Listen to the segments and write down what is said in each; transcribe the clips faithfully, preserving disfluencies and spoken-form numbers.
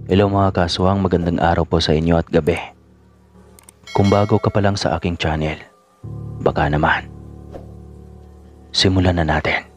Hello mga kaswang, magandang araw po sa inyo at gabi. Kung bago ka pa lang sa aking channel, baka naman, simulan na natin.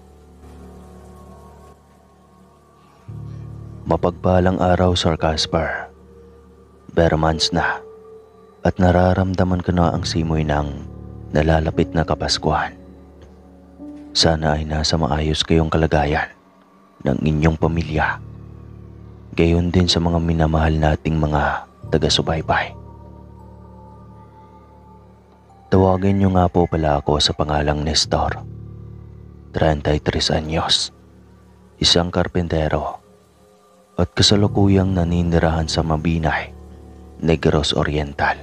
Mapagpalang araw, Sir Casper. Bare months na at nararamdaman ko na ang simoy ng nalalapit na Kapaskuhan. Sana ay nasa maayos kayong kalagayan ng inyong pamilya. Gayon din sa mga minamahal nating mga taga-subaybay. Tawagin niyo nga po pala ako sa pangalang Nestor. thirty-tres anyos, isang karpentero at kasalukuyang naninirahan sa Mabinay, Negros Oriental.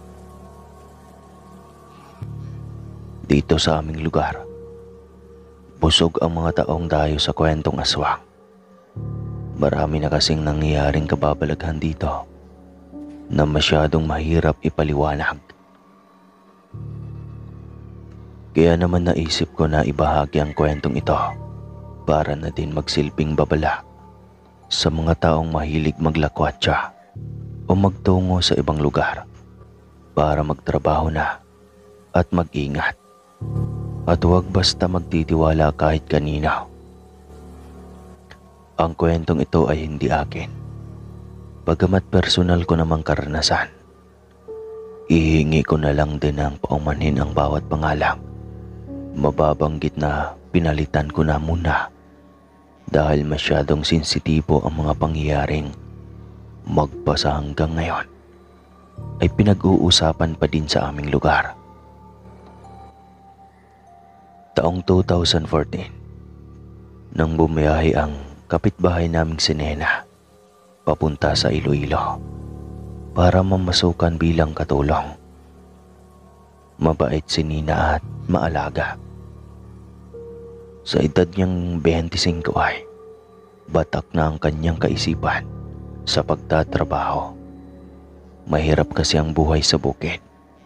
Dito sa aming lugar, busog ang mga taong dayo sa kwentong aswang. Marami na kasing nangyayaring kababalaghan dito na masyadong mahirap ipaliwanag. Kaya naman naisip ko na ibahagi ang kwentong ito para na din magsilbing babala sa mga taong mahilig maglakwatsa o magtungo sa ibang lugar para magtrabaho na at mag-ingat. At huwag basta magtitiwala kahit kanino. Ang kwentong ito ay hindi akin, bagamat personal ko namang karanasan. Ihingi ko na lang din ng paumanhin ang bawat pangalang. Mababanggit na pinalitan ko na muna dahil masyadong sensitibo ang mga pangyayaring magpasa hanggang ngayon ay pinag-uusapan pa din sa aming lugar. Taong two thousand fourteen, nang bumiyahe ang kapitbahay naming si Nena papunta sa Iloilo para mamasukan bilang katulong. Mabait si Nina at maalaga. Sa edad niyang twenty-five ay batak na ang kanyang kaisipan sa pagtatrabaho. Mahirap kasi ang buhay sa bukid.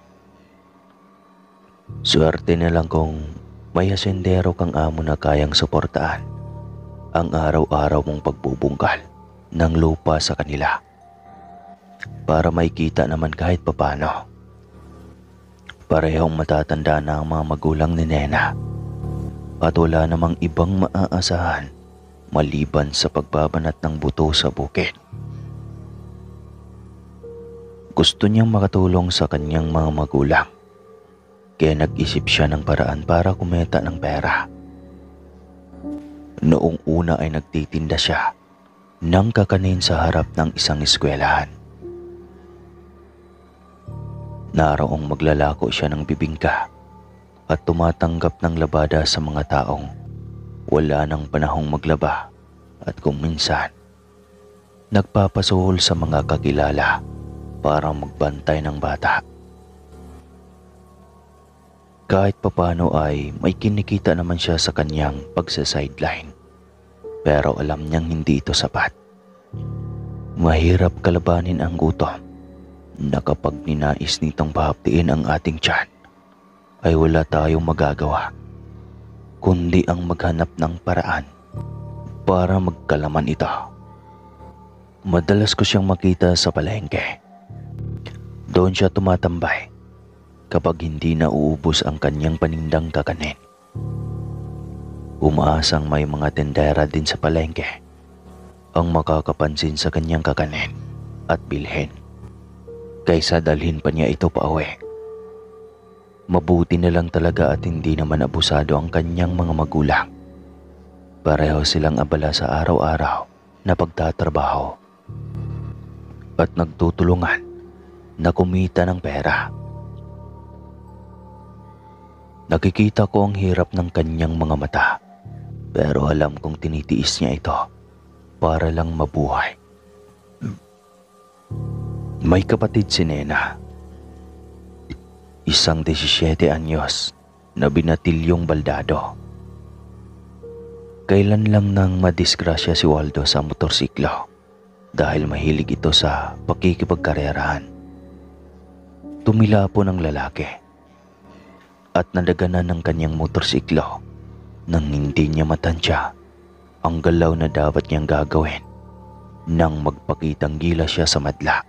Swerte na lang kung may hasendero kang amo na kayang suportaan ang araw-araw mong pagbubungkal ng lupa sa kanila para may kita naman kahit papano. Parehong matatanda na ang mga magulang ni Nena at wala namang ibang maaasahan maliban sa pagbabanat ng buto sa bukid. Gusto niyang makatulong sa kanyang mga magulang kaya nag-isip siya ng paraan para kumita ng pera. Noong una ay nagtitinda siya ng kakanin sa harap ng isang eskwelahan. Naroong maglalako siya ng bibingka at tumatanggap ng labada sa mga taong wala ng panahong maglaba at kung minsan nagpapasuhol sa mga kakilala para magbantay ng bata. Kahit papano ay may kinikita naman siya sa kanyang pagsa-sideline. Pero alam niyang hindi ito sapat. Mahirap kalabanin ang gutom na kapag ninais nitong pahaptiin ang ating tiyan ay wala tayong magagawa kundi ang maghanap ng paraan para magkalaman ito. Madalas ko siyang makita sa palengke. Doon siya tumatambay kapag hindi na uubos ang kanyang panindang kakanin. Umaasang may mga tendera din sa palengke ang makakapansin sa kanyang kakanin at bilhin kaysa dalhin pa niya ito pauwi. Mabuti na lang talaga at hindi naman abusado ang kanyang mga magulang. Pareho silang abala sa araw-araw na pagtatrabaho at nagtutulungan na kumita ng pera. Nakikita ko ang hirap ng kanyang mga mata, pero alam kong tinitiis niya ito para lang mabuhay. May kapatid si Nena, isang seventeen anyos na binatilyong baldado. Kailan lang nang madisgrasya si Waldo sa motorsiklo dahil mahilig ito sa pakikipagkarerahan. Tumila po ng lalaki at nadaganan ng kanyang motorsiklo nang hindi niya matansya ang galaw na dapat niyang gagawin nang magpakitang gila siya sa madla.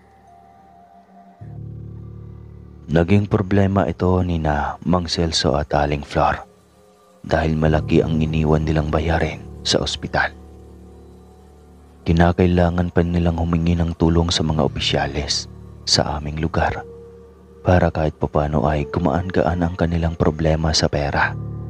Naging problema ito ni na Mang Celso at Aling Flor dahil malaki ang iniwan nilang bayarin sa ospital. Kinakailangan pa nilang humingi ng tulong sa mga opisyales sa aming lugar para kahit papano ay gumaan-gaan ang kanilang problema sa pera.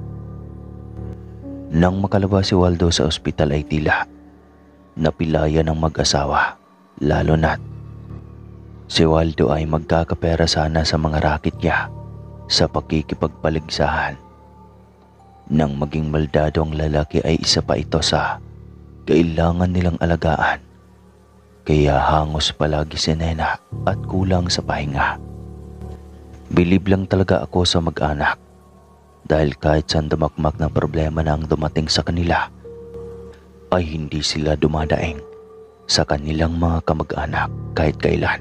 Nang makalabas si Waldo sa ospital ay tila napilaya ng mag-asawa, lalo na't si Waldo ay magkakapera sana sa mga raket niya sa pakikipagpaligsahan. Nang maging maldado ang lalaki ay isa pa ito sa kailangan nilang alagaan. Kaya hangos palagi si Nena at kulang sa pahinga. Bilib lang talaga ako sa mag-anak dahil kahit saan damakmak na problema na ang dumating sa kanila ay hindi sila dumadaing sa kanilang mga kamag-anak kahit kailan.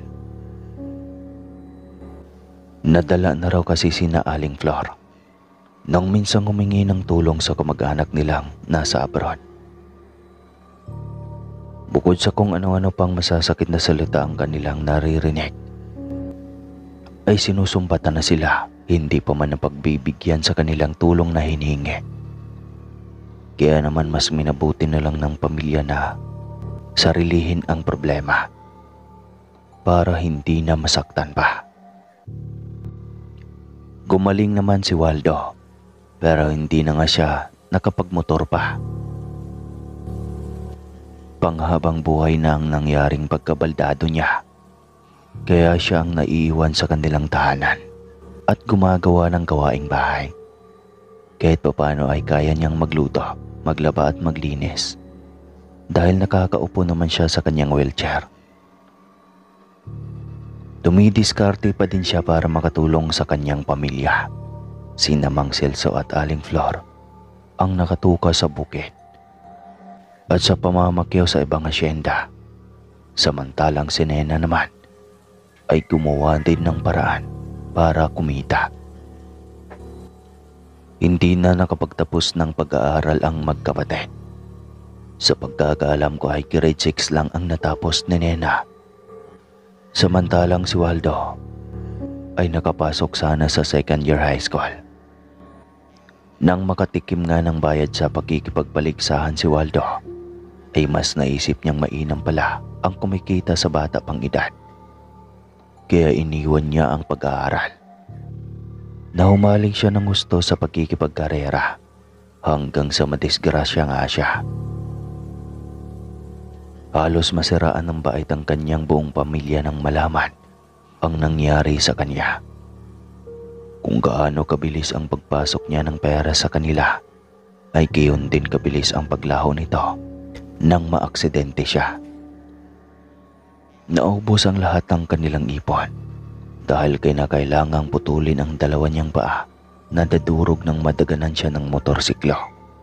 Nadala na raw kasi sina Aling Flor nang minsang humingi ng tulong sa kamag-anak nilang nasa abroad. Bukod sa kung ano-ano pang masasakit na salita ang kanilang naririnig, ay sinusumpatan na sila hindi pa man napagbibigyan sa kanilang tulong na hinihingi. Kaya naman mas minabuti na lang ng pamilya na sarilihin ang problema para hindi na masaktan pa. Gumaling naman si Waldo pero hindi na nga siya nakapagmotor pa. Panghabang buhay na ang nangyaring pagkabaldado niya, kaya siya ang naiiwan sa kanilang tahanan at gumagawa ng gawaing bahay. Kahit papano ay kaya niyang magluto, maglaba at maglinis dahil nakakaupo naman siya sa kanyang wheelchair. Dumidiskarte pa din siya para makatulong sa kanyang pamilya. Sina Mang Celso at Aling Flor ang nakatuka sa bukid at sa pamamakyaw sa ibang asyenda. Samantalang si Nena naman ay gumawa din ng paraan para kumita. Hindi na nakapagtapos ng pag-aaral ang magkapatid. Sa pagkakaalam ko ay grade six lang ang natapos ni Nena. Samantalang si Waldo ay nakapasok sana sa second year high school. Nang makatikim nga ng bayad sa pakikipagpaligsahan si Waldo, ay mas naisip niyang mainam pala ang kumikita sa bata pang edad. Kaya iniwan niya ang pag-aaral. Nahumaling siya ng gusto sa pagkikipagkarera hanggang sa madisgrasya nga siya. Halos masiraan ng bait ang kanyang buong pamilya nang malaman ang nangyari sa kanya. Kung gaano kabilis ang pagpasok niya ng pera sa kanila, ay gayon din kabilis ang paglaho nito nang maaksidente siya. Naubos ang lahat ng kanilang ipon dahil kinakailangang putulin ang dalawa niyang paa na dadurog nang madaganan siya ng motorsiklo.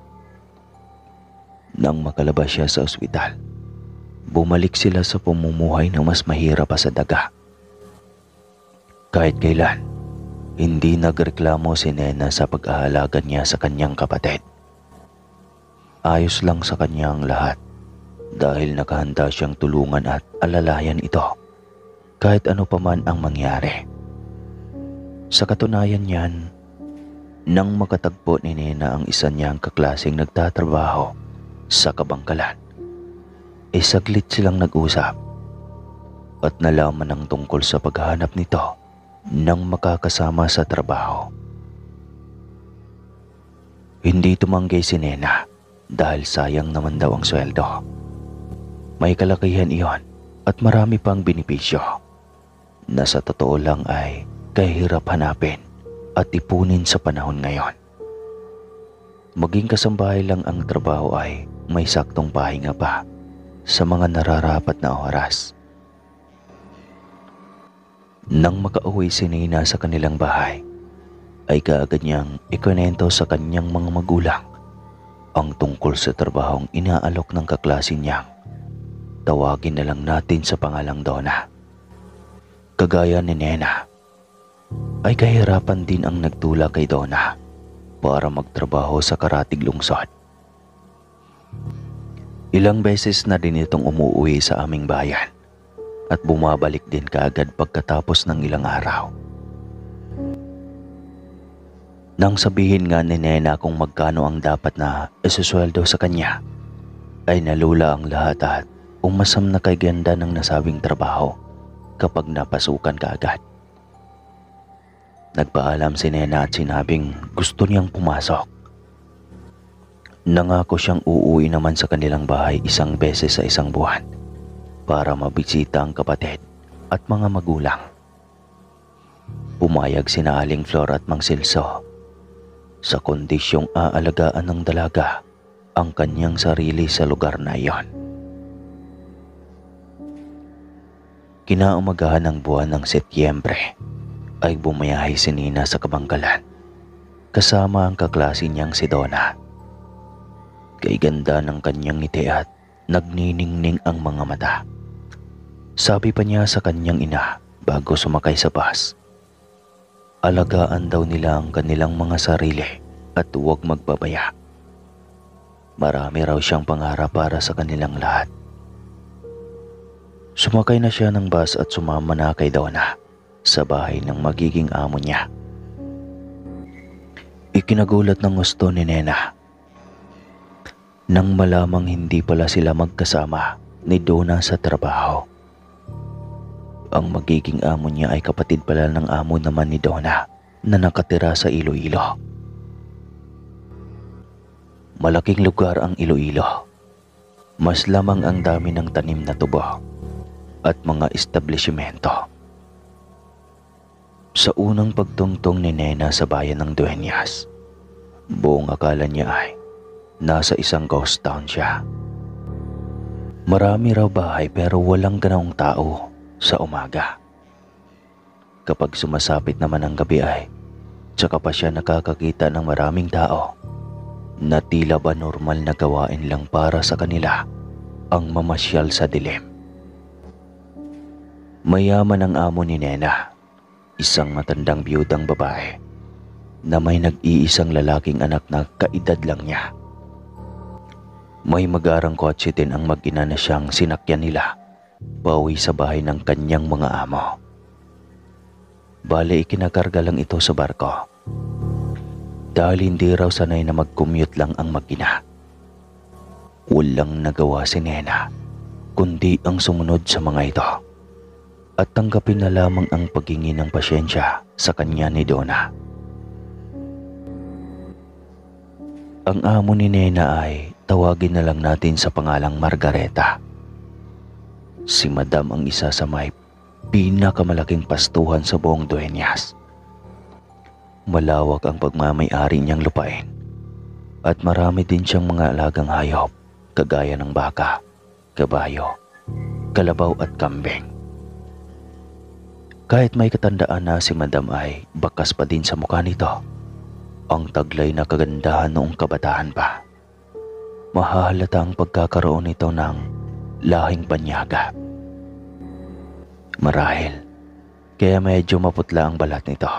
Nang makalabas siya sa ospital, bumalik sila sa pamumuhay na mas mahirap pa sa daga. Kahit kailan, hindi nagreklamo si Nena sa pag-aalaga niya sa kanyang kapatid. Ayos lang sa kanyang lahat dahil nakahanda siyang tulungan at alalayan ito kahit ano pa man ang mangyari. Sa katunayan niyan, nang makatagpo ni Nena ang isa niyang kaklaseng nagtatrabaho sa kabangkalan, ay saglit silang nag-usap at nalaman ng tungkol sa paghahanap nito nang makakasama sa trabaho. Hindi tumanggi si Nena dahil sayang naman daw ang sweldo. May kalakihan iyon at marami pang benepisyo na sa totoo lang ay kahirap hanapin at ipunin sa panahon ngayon. Maging kasambahay lang ang trabaho ay may saktong pahinga pa sa mga nararapat na oras. Nang makauwi si Nena sa kanilang bahay, ay kaagad niyang ikwento sa kanyang mga magulang ang tungkol sa trabahong inaalok ng kaklase niyang tawagin na lang natin sa pangalang Donna. Kagaya ni Nena, ay kahirapan din ang nagtula kay Donna para magtrabaho sa karatig lungsod. Ilang beses na din itong umuwi sa aming bayan at bumabalik din kaagad pagkatapos ng ilang araw. Nang sabihin nga ni Nena kung magkano ang dapat na isusweldo sa kanya, ay nalula ang lahat at umasam na kay ganda ng nasabing trabaho kapag napasukan kaagad. Nagpaalam si Nena at sinabing gusto niyang pumasok. Nangako siyang uuwi naman sa kanilang bahay isang beses sa isang buwan para mabisita ang kapatid at mga magulang. Pumayag sina Aling Flor at Mang Silso sa kondisyong aalagaan ng dalaga ang kanyang sarili sa lugar na iyon. Kinaumagahan ng buwan ng Setyembre ay bumiyahe si Nina sa Kabangkalan kasama ang kaklase niyang si Donna. Kay ganda ng kanyang ngiti at nagniningning ang mga mata. Sabi pa niya sa kanyang ina bago sumakay sa bus, alagaan daw nila ang kanilang mga sarili at huwag magbabaya. Marami raw siyang pangarap para sa kanilang lahat. Sumakay na siya ng bus at sumama na kay Donna sa bahay ng magiging amo niya. Ikinagulat ng gusto ni Nena nang malamang hindi pala sila magkasama ni Donna sa trabaho. Ang magiging amo niya ay kapatid pala ng amo naman ni Donna na nakatira sa Iloilo. Malaking lugar ang Iloilo. Mas lamang ang dami ng tanim na tubo at mga establishmento. Sa unang pagtungtong ni Nena sa bayan ng Dueñas, buong akala niya ay nasa isang ghost town siya. Marami raw bahay pero walang ganoong tao sa umaga. Kapag sumasapit naman ang gabi ay tsaka pa siya nakakakita ng maraming tao na tila ba normal na gawain lang para sa kanila ang mamasyal sa dilim. Mayaman ang amo ni Nena, isang matandang biyudang babae na may nag-iisang lalaking anak na kaedad lang niya. May magarang kotse din ang mag-ina na siyang sinakyan nila pauwi sa bahay ng kanyang mga amo. Bale, ikinakarga lang ito sa barko dahil hindi raw sanay na mag-commute lang ang mag-ina. Walang nagawa si Nena kundi ang sumunod sa mga ito at tanggapin na lamang ang paghingi ng pasyensya sa kanya ni Donna. Ang amo ni Nena ay tawagin na lang natin sa pangalang Margareta. Si Madam ang isa sa may pinakamalaking pastuhan sa buong Dueñas. Malawak ang pagmamay-ari niyang lupain at marami din siyang mga alagang hayop kagaya ng baka, kabayo, kalabaw at kambing. Kahit may katandaan na si Madam ay bakas pa din sa mukha nito ang taglay na kagandahan noong kabataan pa. Mahahalata ang pagkakaroon nito ng lahing banyaga. Marahil, kaya medyo maputla ang balat nito.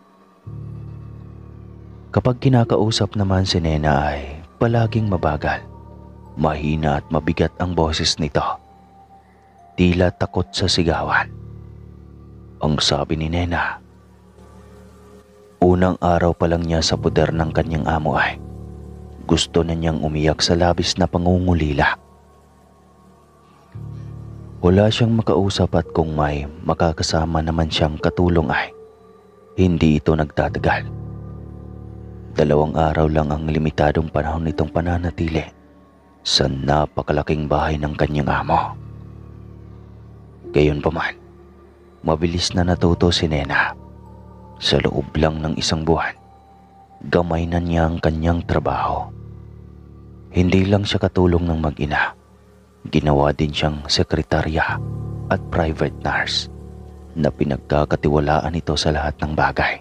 Kapag kinakausap naman si Nena ay palaging mabagal, mahina at mabigat ang boses nito. Tila takot sa sigawan. Ang sabi ni Nena, unang araw pa lang niya sa poder ng kanyang amo ay gusto na niyang umiyak sa labis na pangungulila. Wala siyang makausap at kung may makakasama naman siyang katulong ay hindi ito nagtatagal. Dalawang araw lang ang limitadong panahon nitong pananatili sa napakalaking bahay ng kanyang amo. Gayunpaman, mabilis na natuto si Nena. Sa loob lang ng isang buwan, gamay na niya ang kanyang trabaho. Hindi lang siya katulong ng mag-ina. Ginawa din siyang sekretarya at private nurse na pinagkakatiwalaan ito sa lahat ng bagay.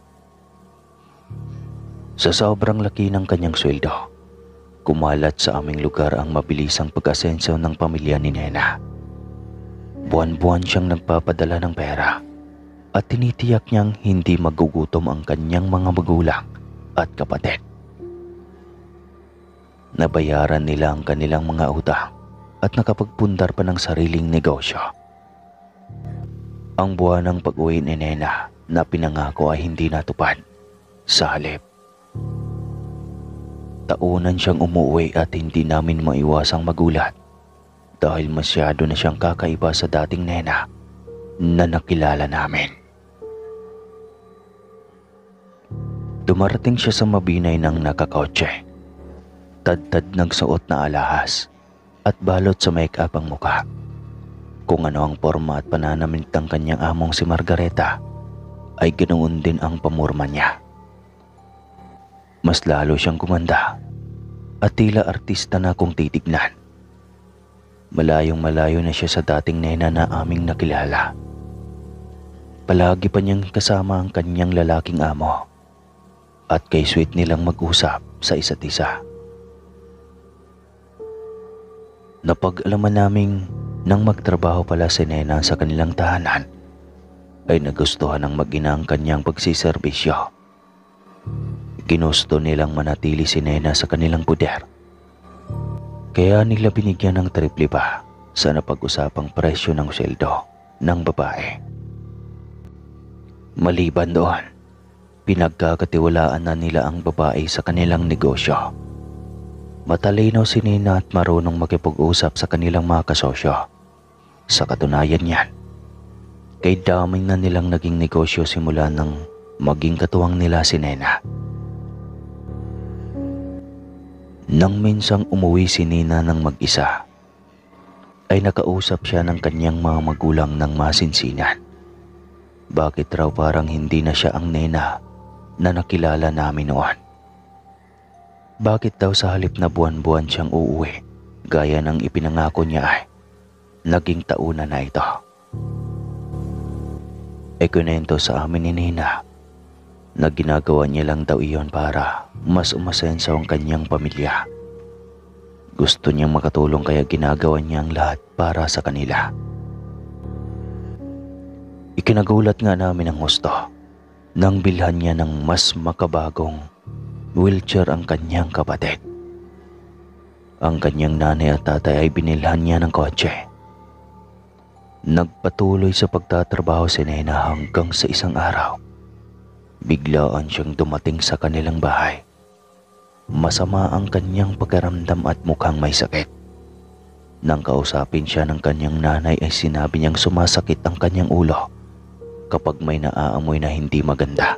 Sa sobrang laki ng kanyang sweldo, kumalat sa aming lugar ang mabilisang pag-asenso ng pamilya ni Nena. Buwan-buwan siyang nagpapadala ng pera at tinitiyak niyang hindi magugutom ang kanyang mga magulang at kapatid. Nabayaran nila ang kanilang mga utang at nakapagpundar pa ng sariling negosyo. Ang buwan ng pag-uwi ni Nena na pinangako ay hindi natupad. Sa halip, taunan siyang umuwi at hindi namin maiwasang magulat dahil masyado na siyang kakaiba sa dating Nena na nakilala namin. Dumarating siya sa Mabinay ng nakakotse. Tad-tad nagsuot na alahas at balot sa make-up ang muka. Kung ano ang forma at pananamit ng kanyang among si Margareta, ay ganoon din ang pamurma niya. Mas lalo siyang gumanda at tila artista na kung titignan. Malayong malayo na siya sa dating Nena na aming nakilala. Palagi pa niyang kasama ang kanyang lalaking amo at kay sweet nilang mag-usap sa isa't isa. Napag-alaman naming nang magtrabaho pala si Nena sa kanilang tahanan, ay nagustuhan ng mag-ina ang kanyang pagsiservisyo. Ginusto nilang manatili si Nena sa kanilang puder. Kaya nila binigyan ng triple pa sa napag-usapang presyo ng sweldo ng babae. Maliban doon, pinagkakatiwalaan na nila ang babae sa kanilang negosyo. Matalino si Nena at marunong makipag-usap sa kanilang mga kasosyo. Sa katunayan niyan, kay daming na nilang naging negosyo simula nang maging katuwang nila si Nena. Nang minsang umuwi si Nena ng mag-isa, ay nakausap siya ng kanyang mga magulang ng masinsinan. Bakit raw parang hindi na siya ang Nena na nakilala namin noon? Bakit daw sa halip na buwan-buwan siyang uuwi, gaya ng ipinangako niya ay naging taunan na ito? Ikunento sa amin ni Nena na ginagawa niya lang daw iyon para mas umasenso ang kanyang pamilya. Gusto niyang makatulong kaya ginagawa niya ang lahat para sa kanila. Ikinagulat nga namin ang husto nang bilhan niya ng mas makabagong wheelchair ang kanyang kapatid. Ang kanyang nanay at tatay ay binilhan niya ng kotse. Nagpatuloy sa pagtatrabaho si Nena hanggang sa isang araw, biglaan siyang dumating sa kanilang bahay. Masama ang kanyang pakiramdam at mukhang may sakit. Nang kausapin siya ng kanyang nanay ay sinabi niyang sumasakit ang kanyang ulo kapag may naaamoy na hindi maganda.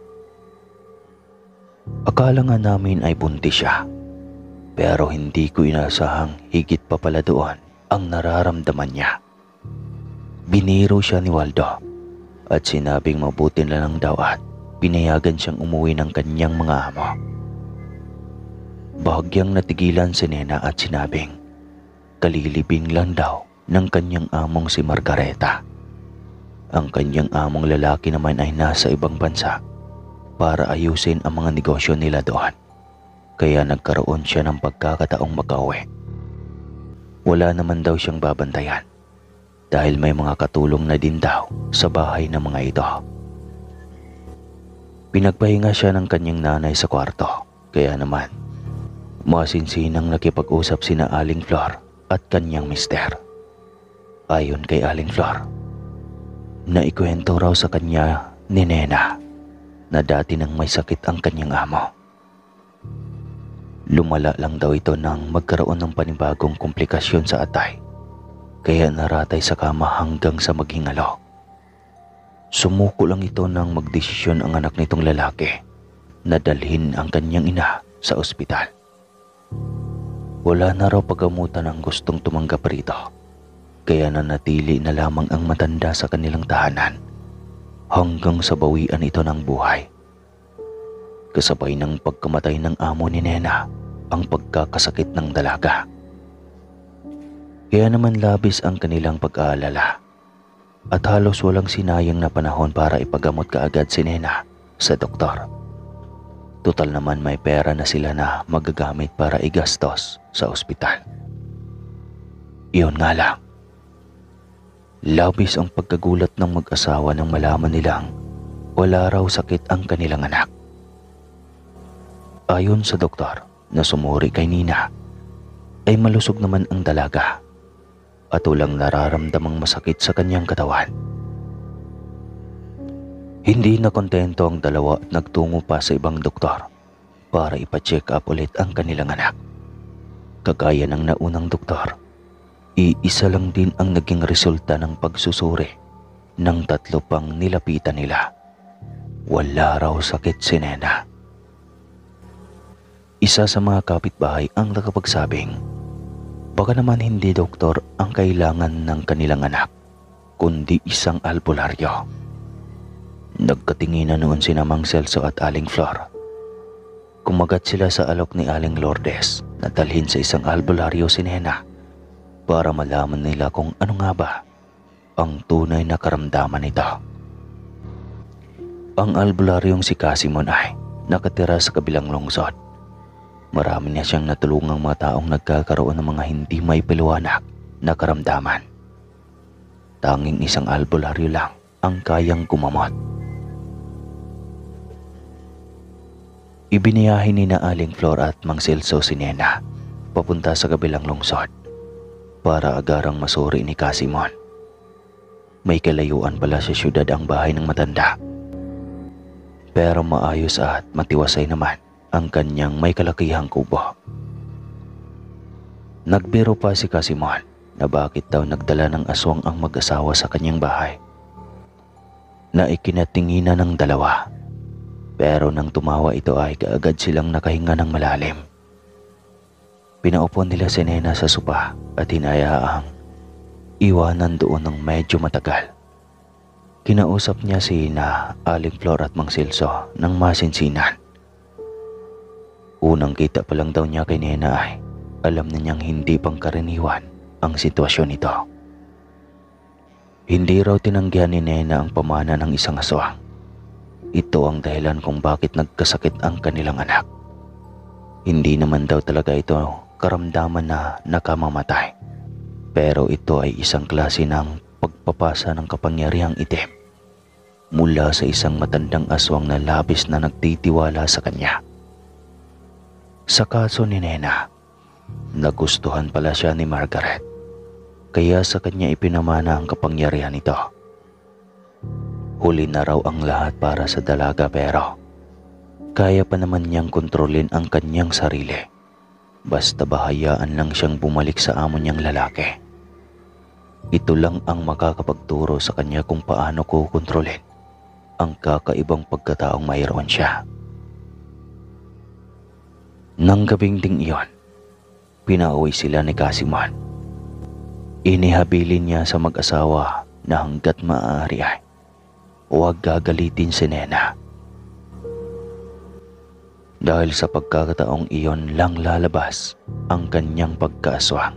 Akala nga namin ay buntis siya, pero hindi ko inasahang higit pa pala doon ang nararamdaman niya. Biniro siya ni Waldo at sinabing mabuti na lang daw at pinayagan siyang umuwi ng kanyang mga amo. Bahagyang natigilan si Nena at sinabing kalilibing lang daw ng kanyang among si Margareta. Ang kanyang among lalaki naman ay nasa ibang bansa para ayusin ang mga negosyo nila doon. Kaya nagkaroon siya ng pagkakataong makauwi. Wala naman daw siyang babantayan dahil may mga katulong na din daw sa bahay ng mga ito. Pinagpahinga siya ng kanyang nanay sa kwarto. Kaya naman, masinsinang nakipag-usap sina Aling Flor at kanyang mister. Ayon kay Aling Flor, naikwento raw sa kanya ni Nena na dati nang may sakit ang kanyang amo. Lumala lang daw ito nang magkaroon ng panibagong komplikasyon sa atay, kaya naratay sa kama hanggang sa maghingalo. Sumuko lang ito nang magdesisyon ang anak nitong lalaki na dalhin ang kanyang ina sa ospital. Wala na raw paggamutan ang gustong tumanggap rito, kaya nanatili na lamang ang matanda sa kanilang tahanan hanggang sa bawian ito ng buhay. Kasabay ng pagkamatay ng amo ni Nena ang pagkakasakit ng dalaga. Kaya naman labis ang kanilang pag-aalala at halos walang sinayang na panahon para ipagamot kaagad si Nena sa doktor. Total naman may pera na sila na magagamit para igastos sa ospital. Iyon nga lang, labis ang pagkagulat ng mag-asawa nang malaman nilang wala raw sakit ang kanilang anak. Ayon sa doktor, na sumuri kay Nina ay malusog naman ang dalaga at walang nararamdamang masakit sa kanyang katawan. Hindi na kontento ang dalawa at nagtungo pa sa ibang doktor para ipa-check up ulit ang kanilang anak. Kagaya ng naunang doktor, iisa lang din ang naging resulta ng pagsusuri ng tatlo pang nilapitan nila. Wala raw sakit si Nena. Isa sa mga kapitbahay ang nakapagsabing, baka naman hindi doktor ang kailangan ng kanilang anak, kundi isang albularyo. Nagkatinginan noon sina Mang Celso at Aling Flor. Kumagat sila sa alok ni Aling Lourdes na dalhin sa isang albularyo si Nena para malaman nila kung ano nga ba ang tunay na karamdaman nito. Ang albularyong si Casimon ay nakatira sa kabilang lungsod. Marami niya siyang natulungang mga taong nagkakaroon ng mga hindi may paliwanag na karamdaman. Tanging isang albularyo lang ang kayang gumamot. Ibiniyahin ni na Aling Flor at Mang Celso si Nena papunta sa kabilang lungsod para agarang masuri ni Casimon. May kalayuan pala sa syudad ang bahay ng matanda. Pero maayos at matiwasay naman ang kanyang may kalakihang kubo. Nagbiro pa si Casimon na bakit daw nagdala ng aswang ang mag-asawa sa kanyang bahay, na ikinatinginan ng dalawa. Pero nang tumawa ito ay kaagad silang nakahinga ng malalim. Pinaupo nila si Nena sa sopa at hinayaang iwanan doon ng medyo matagal. Kinausap niya si na Aling Flor at Mang Celso ng masinsinan. Unang kita pa lang daw niya kay Nena ay alam na niyang hindi pangkaraniwan ang sitwasyon nito. Hindi raw tinanggihan ni Nena ang pamana ng isang aswang. Ito ang dahilan kung bakit nagkasakit ang kanilang anak. Hindi naman daw talaga ito karamdaman na nakamamatay. Pero ito ay isang klase ng pagpapasa ng kapangyarihang itim mula sa isang matandang aswang na labis na nagtitiwala sa kanya. Sa kaso ni Nena, nagustuhan pala siya ni Margaret, kaya sa kanya ipinamana ang kapangyarihan nito. Huli na raw ang lahat para sa dalaga pero kaya pa naman niyang kontrolin ang kanyang sarili. Basta bahayaan lang siyang bumalik sa amo niyang lalaki. Ito lang ang makakapagturo sa kanya kung paano kukontrolin ang kakaibang pagkataong mayroon siya. Nang gabing ding iyon, pinauwi sila ni Casimon. Inihabilin niya sa mag-asawa na hanggat maaari ay huwag gagalitin si Nena. Dahil sa pagkakataong iyon lang lalabas ang kanyang pagkaaswang.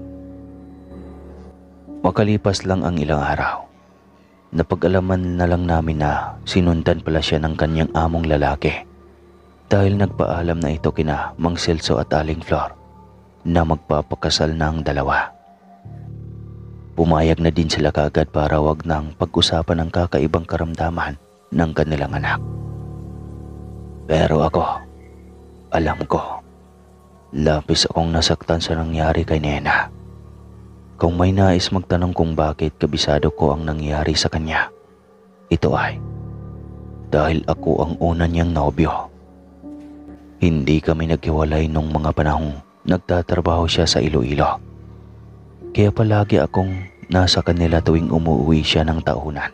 Makalipas lang ang ilang araw, napag-alaman na lang namin na sinundan pala siya ng kanyang among lalaki dahil nagpaalam na ito kina Mang Celso at Aling Flor na magpapakasal na ang dalawa. Pumayag na din sila kaagad para wag nang pag-usapan ang kakaibang karamdaman ng kanilang anak. Pero ako, alam ko, labis akong nasaktan sa nangyari kay Nena. Kung may nais magtanong kung bakit kabisado ko ang nangyari sa kanya, ito ay dahil ako ang una niyang nobyo. Hindi kami naghiwalay nung mga panahong nagtatrabaho siya sa Iloilo. Kaya palagi akong nasa kanila tuwing umuwi siya ng taunan.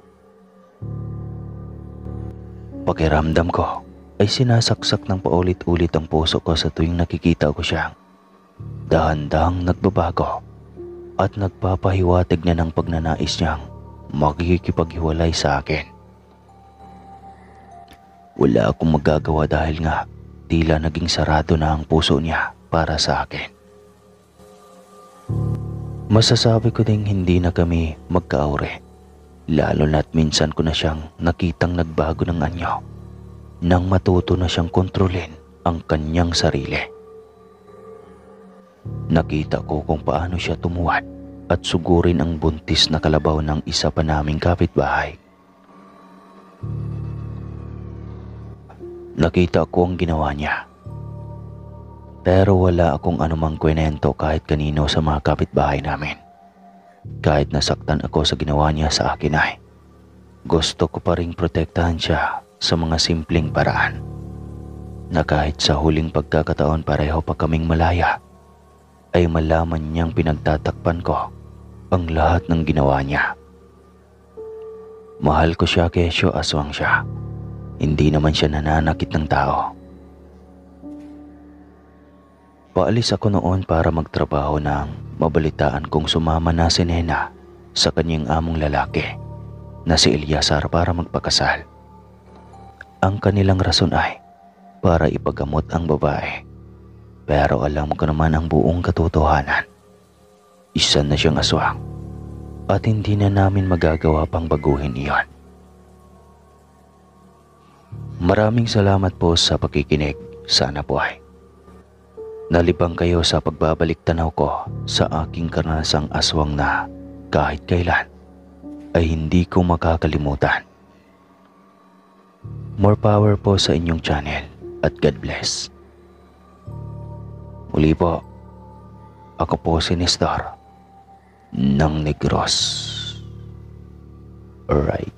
Pakiramdam ko ay sinasaksak ng paulit-ulit ang puso ko sa tuwing nakikita ko siyang dahan-dahang nagbabago at nagpapahiwatig na ng pagnanais niyang makikipaghiwalay sa akin. Wala akong magagawa dahil nga tila naging sarado na ang puso niya para sa akin. Masasabi ko ding hindi na kami magkaaure, lalo na't minsan ko na siyang nakitang nagbago ng anyo nang matuto na siyang kontrolin ang kanyang sarili. Nakita ko kung paano siya tumuwad at sugurin ang buntis na kalabaw ng isa pa naming kapitbahay. Nakita ko ang ginawa niya. Pero wala akong anumang kwento kahit kanino sa mga kapitbahay namin. Kahit nasaktan ako sa ginawa niya sa akin ay gusto ko pa ring protektahan siya sa mga simpleng paraan. Na kahit sa huling pagkakataon pareho pa kaming malaya, ay malaman niyang pinagtatakpan ko ang lahat ng ginawa niya. Mahal ko siya kesyo aswang siya. Hindi naman siya nananakit ng tao. Paalis ako noon para magtrabaho nang mabalitaan kong sumama na si Nena sa kanyang among lalaki na si Eliasar para magpakasal. Ang kanilang rason ay para ipagamot ang babae. Pero alam ko naman ang buong katotohanan. Isa na siyang aswang at hindi na namin magagawa pang baguhin iyon. Maraming salamat po sa pakikinig. Sana po ay nalibang kayo sa pagbabalik tanaw ko sa aking karanasang aswang na kahit kailan ay hindi ko makakalimutan. More power po sa inyong channel at God bless. Muli po, ako po si Nestor ng Negros. Alright.